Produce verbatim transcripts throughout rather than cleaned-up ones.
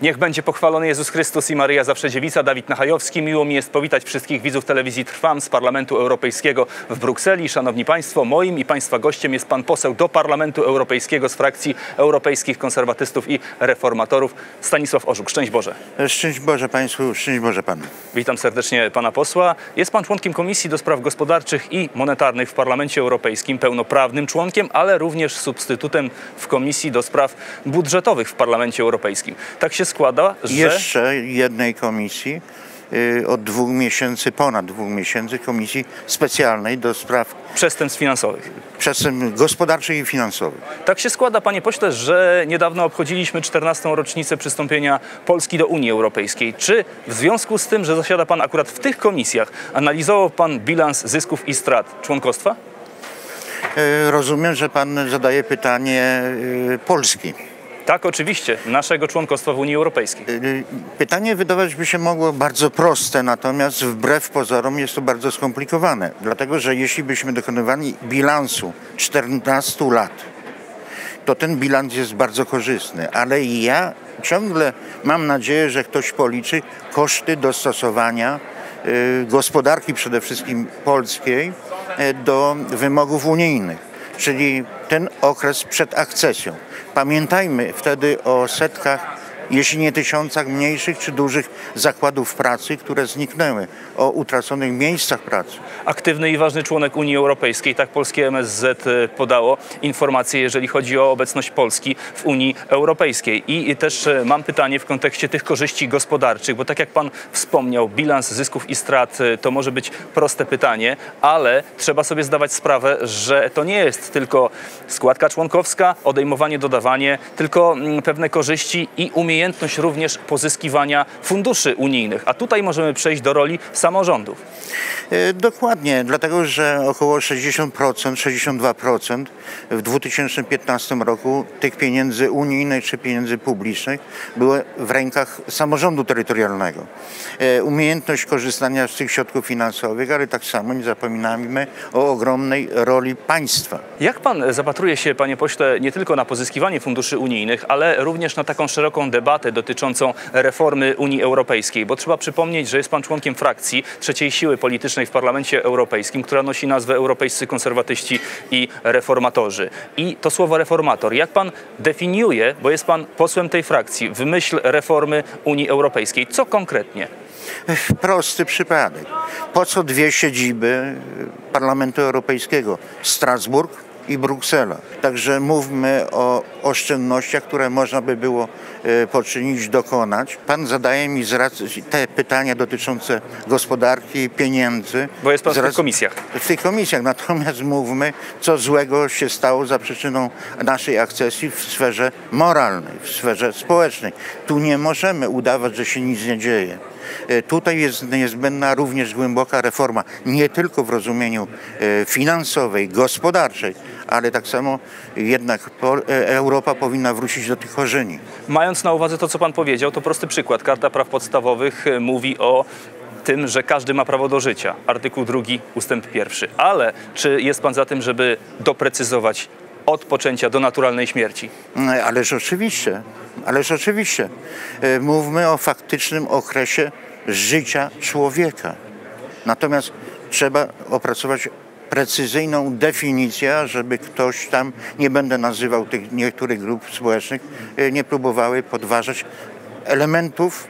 Niech będzie pochwalony Jezus Chrystus i Maryja Zawsze Dziewica. Dawid Nachajowski. Miło mi jest powitać wszystkich widzów telewizji Trwam z Parlamentu Europejskiego w Brukseli. Szanowni Państwo, moim i Państwa gościem jest pan poseł do Parlamentu Europejskiego z frakcji Europejskich Konserwatystów i Reformatorów Stanisław Orzech. Szczęść Boże. Szczęść Boże Państwu, szczęść Boże Panu. Witam serdecznie pana posła. Jest pan członkiem Komisji do Spraw Gospodarczych i Monetarnych w Parlamencie Europejskim, pełnoprawnym członkiem, ale również substytutem w Komisji do Spraw Budżetowych w Parlamencie Europejskim. Tak się składa, że... Jeszcze jednej komisji yy, od dwóch miesięcy, ponad dwóch miesięcy, komisji specjalnej do spraw przestępstw finansowych. Przestępstw gospodarczych i finansowych. Tak się składa, panie pośle, że niedawno obchodziliśmy czternastą rocznicę przystąpienia Polski do Unii Europejskiej. Czy w związku z tym, że zasiada pan akurat w tych komisjach, analizował pan bilans zysków i strat członkostwa? Yy, rozumiem, że pan zadaje pytanie yy, Polski. Tak, oczywiście, naszego członkostwa w Unii Europejskiej. Pytanie wydawać by się mogło bardzo proste, natomiast wbrew pozorom jest to bardzo skomplikowane. Dlatego, że jeśli byśmy dokonywali bilansu czternastu lat, to ten bilans jest bardzo korzystny. Ale ja ciągle mam nadzieję, że ktoś policzy koszty dostosowania y, gospodarki przede wszystkim polskiej y, do wymogów unijnych. Czyli ten okres przed akcesją. Pamiętajmy wtedy o setkach, jeśli nie tysiącach mniejszych czy dużych zakładów pracy, które zniknęły, o utraconych miejscach pracy. Aktywny i ważny członek Unii Europejskiej, tak polskie M S Z podało informacje, jeżeli chodzi o obecność Polski w Unii Europejskiej. I też mam pytanie w kontekście tych korzyści gospodarczych, bo tak jak pan wspomniał, bilans zysków i strat to może być proste pytanie, ale trzeba sobie zdawać sprawę, że to nie jest tylko składka członkowska, odejmowanie, dodawanie, tylko pewne korzyści i umiejętności również pozyskiwania funduszy unijnych. A tutaj możemy przejść do roli samorządów. Dokładnie, dlatego że około sześćdziesiąt procent, sześćdziesiąt dwa procent w dwa tysiące piętnastym roku tych pieniędzy unijnych czy pieniędzy publicznych było w rękach samorządu terytorialnego. Umiejętność korzystania z tych środków finansowych, ale tak samo nie zapominajmy o ogromnej roli państwa. Jak pan zapatruje się, panie pośle, nie tylko na pozyskiwanie funduszy unijnych, ale również na taką szeroką debatę dotyczącą reformy Unii Europejskiej? Bo trzeba przypomnieć, że jest pan członkiem frakcji trzeciej siły politycznej w Parlamencie Europejskim, która nosi nazwę Europejscy Konserwatyści i Reformatorzy. I to słowo reformator, jak pan definiuje, bo jest pan posłem tej frakcji, w myśl reformy Unii Europejskiej, co konkretnie? Prosty przypadek. Po co dwie siedziby Parlamentu Europejskiego? Strasburg i Bruksela. Także mówmy o oszczędnościach, które można by było e, poczynić, dokonać. Pan zadaje mi z racji te pytania dotyczące gospodarki, pieniędzy. Bo jest pan w raz, tych komisjach. W tych komisjach. Natomiast mówmy, co złego się stało za przyczyną naszej akcesji w sferze moralnej, w sferze społecznej. Tu nie możemy udawać, że się nic nie dzieje. Tutaj jest niezbędna również głęboka reforma, nie tylko w rozumieniu finansowej, gospodarczej, ale tak samo jednak Europa powinna wrócić do tych korzeni. Mając na uwadze to, co pan powiedział, to prosty przykład. Karta Praw Podstawowych mówi o tym, że każdy ma prawo do życia. Artykuł drugi, ustęp pierwszy. Ale czy jest pan za tym, żeby doprecyzować od poczęcia do naturalnej śmierci? Ależ oczywiście, ależ oczywiście. Mówmy o faktycznym okresie życia człowieka. Natomiast trzeba opracować precyzyjną definicję, żeby ktoś tam, nie będę nazywał tych niektórych grup społecznych, nie próbowały podważać elementów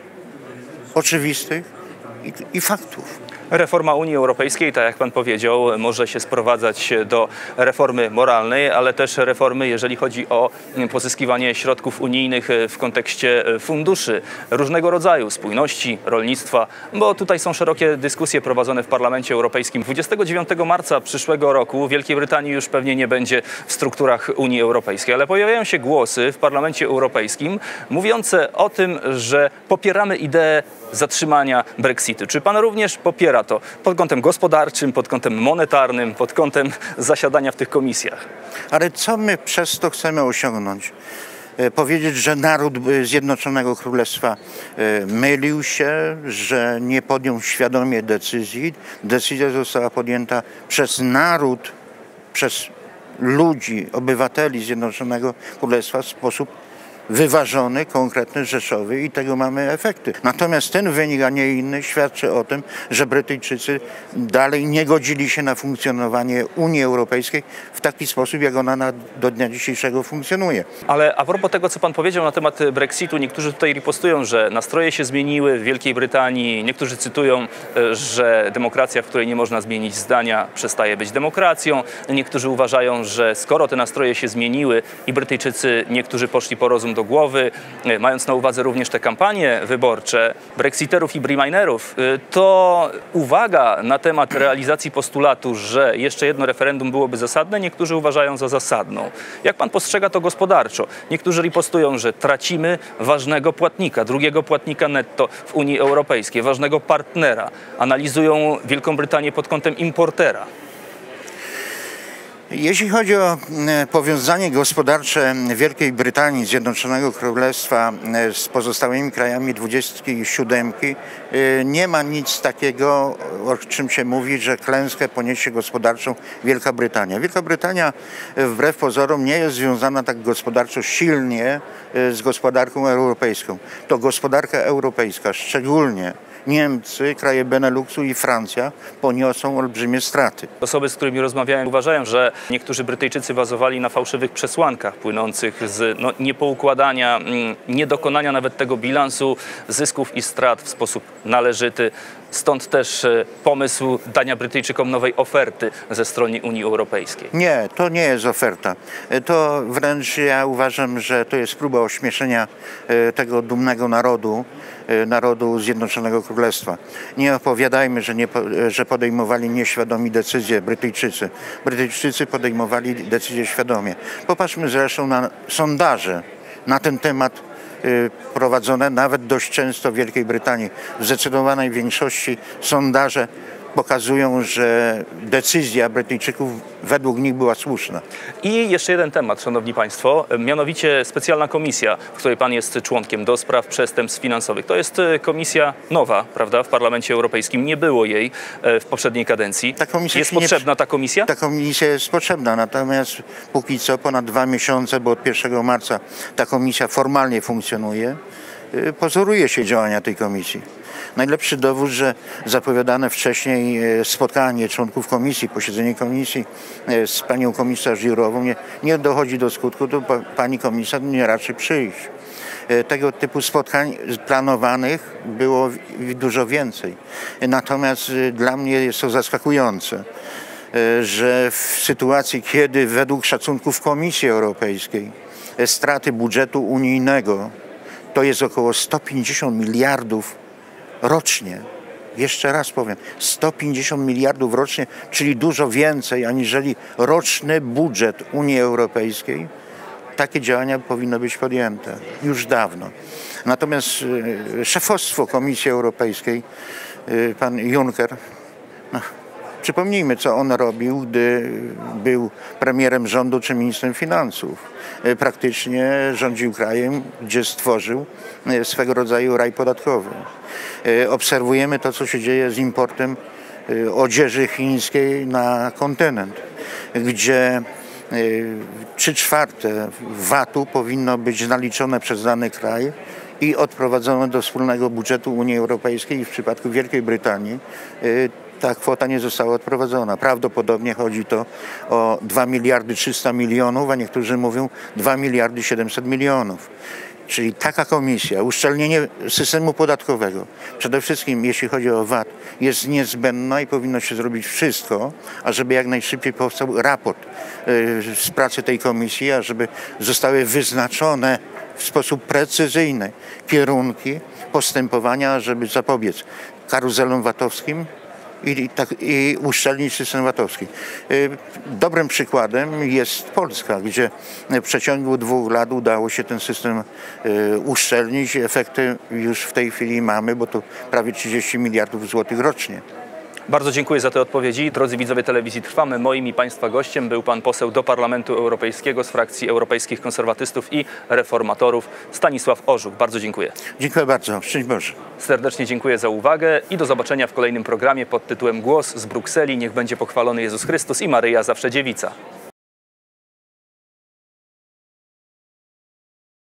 oczywistych i, i faktów. Reforma Unii Europejskiej, tak jak pan powiedział, może się sprowadzać do reformy moralnej, ale też reformy, jeżeli chodzi o pozyskiwanie środków unijnych w kontekście funduszy różnego rodzaju, spójności, rolnictwa, bo tutaj są szerokie dyskusje prowadzone w Parlamencie Europejskim. dwudziestego dziewiątego marca przyszłego roku Wielkiej Brytanii już pewnie nie będzie w strukturach Unii Europejskiej, ale pojawiają się głosy w Parlamencie Europejskim mówiące o tym, że popieramy ideę zatrzymania Brexitu. Czy pan również popiera to pod kątem gospodarczym, pod kątem monetarnym, pod kątem zasiadania w tych komisjach? Ale co my przez to chcemy osiągnąć? Powiedzieć, że naród Zjednoczonego Królestwa mylił się, że nie podjął świadomie decyzji. Decyzja została podjęta przez naród, przez ludzi, obywateli Zjednoczonego Królestwa w sposób wyważony, konkretny, rzeczowy i tego mamy efekty. Natomiast ten wynik, a nie inny, świadczy o tym, że Brytyjczycy dalej nie godzili się na funkcjonowanie Unii Europejskiej w taki sposób, jak ona na, do dnia dzisiejszego funkcjonuje. Ale a propos tego, co pan powiedział na temat Brexitu, niektórzy tutaj ripostują, że nastroje się zmieniły w Wielkiej Brytanii. Niektórzy cytują, że demokracja, w której nie można zmienić zdania, przestaje być demokracją. Niektórzy uważają, że skoro te nastroje się zmieniły i Brytyjczycy, niektórzy poszli po rozum do głowy, mając na uwadze również te kampanie wyborcze brexiterów i briminerów, to uwaga na temat realizacji postulatu, że jeszcze jedno referendum byłoby zasadne, niektórzy uważają za zasadną. Jak pan postrzega to gospodarczo? Niektórzy ripostują, że tracimy ważnego płatnika, drugiego płatnika netto w Unii Europejskiej, ważnego partnera. Analizują Wielką Brytanię pod kątem importera. Jeśli chodzi o powiązanie gospodarcze Wielkiej Brytanii, Zjednoczonego Królestwa z pozostałymi krajami dwudziestki siódemki, nie ma nic takiego, o czym się mówi, że klęskę poniesie gospodarczą Wielka Brytania. Wielka Brytania wbrew pozorom nie jest związana tak gospodarczo silnie z gospodarką europejską. To gospodarka europejska, szczególnie Niemcy, kraje Beneluxu i Francja poniosą olbrzymie straty. Osoby, z którymi rozmawiałem, uważają, że niektórzy Brytyjczycy bazowali na fałszywych przesłankach płynących z no, niepoukładania, niedokonania nawet tego bilansu zysków i strat w sposób należyty. Stąd też pomysł dania Brytyjczykom nowej oferty ze strony Unii Europejskiej. Nie, to nie jest oferta. To wręcz ja uważam, że to jest próba ośmieszenia tego dumnego narodu, narodu Zjednoczonego Królestwa. Nie opowiadajmy, że, nie, że podejmowali nieświadomi decyzje Brytyjczycy. Brytyjczycy podejmowali decyzje świadomie. Popatrzmy zresztą na sondaże na ten temat prowadzone nawet dość często w Wielkiej Brytanii. W zdecydowanej większości sondaże pokazują, że decyzja Brytyjczyków według nich była słuszna. I jeszcze jeden temat, szanowni państwo, mianowicie specjalna komisja, w której pan jest członkiem, do spraw przestępstw finansowych. To jest komisja nowa, prawda, w Parlamencie Europejskim. Nie było jej w poprzedniej kadencji. Ta komisja jest potrzebna nie... ta komisja? Ta komisja jest potrzebna, natomiast póki co ponad dwa miesiące, bo od pierwszego marca ta komisja formalnie funkcjonuje, pozoruje się działania tej komisji. Najlepszy dowód, że zapowiadane wcześniej spotkanie członków komisji, posiedzenie komisji z panią komisarz Jourową nie, nie dochodzi do skutku, to pani komisarz nie raczy przyjść. Tego typu spotkań planowanych było dużo więcej. Natomiast dla mnie jest to zaskakujące, że w sytuacji, kiedy według szacunków Komisji Europejskiej straty budżetu unijnego to jest około sto pięćdziesiąt miliardów rocznie. Jeszcze raz powiem, sto pięćdziesiąt miliardów rocznie, czyli dużo więcej aniżeli roczny budżet Unii Europejskiej. Takie działania powinny być podjęte już dawno. Natomiast szefostwo Komisji Europejskiej, pan Juncker, no, przypomnijmy, co on robił, gdy był premierem rządu czy ministrem finansów. Praktycznie rządził krajem, gdzie stworzył swego rodzaju raj podatkowy. Obserwujemy to, co się dzieje z importem odzieży chińskiej na kontynent, gdzie trzy czwarte vatu powinno być naliczone przez dany kraj i odprowadzone do wspólnego budżetu Unii Europejskiej i w przypadku Wielkiej Brytanii ta kwota nie została odprowadzona. Prawdopodobnie chodzi to o dwa miliardy trzysta milionów, a niektórzy mówią dwa miliardy siedemset milionów. Czyli taka komisja, uszczelnienie systemu podatkowego, przede wszystkim jeśli chodzi o V A T, jest niezbędna i powinno się zrobić wszystko, ażeby jak najszybciej powstał raport z pracy tej komisji, ażeby zostały wyznaczone w sposób precyzyjny kierunki postępowania, żeby zapobiec karuzelom vatowskim i, tak, i uszczelnić system vatowski. Dobrym przykładem jest Polska, gdzie w przeciągu dwóch lat udało się ten system uszczelnić. Efekty już w tej chwili mamy, bo to prawie trzydzieści miliardów złotych rocznie. Bardzo dziękuję za te odpowiedzi. Drodzy widzowie Telewizji Trwamy, moim i Państwa gościem był pan poseł do Parlamentu Europejskiego z frakcji Europejskich Konserwatystów i Reformatorów Stanisław Ożuch. Bardzo dziękuję. Dziękuję bardzo. Szczęść Boże. Serdecznie dziękuję za uwagę i do zobaczenia w kolejnym programie pod tytułem Głos z Brukseli. Niech będzie pochwalony Jezus Chrystus i Maryja zawsze dziewica.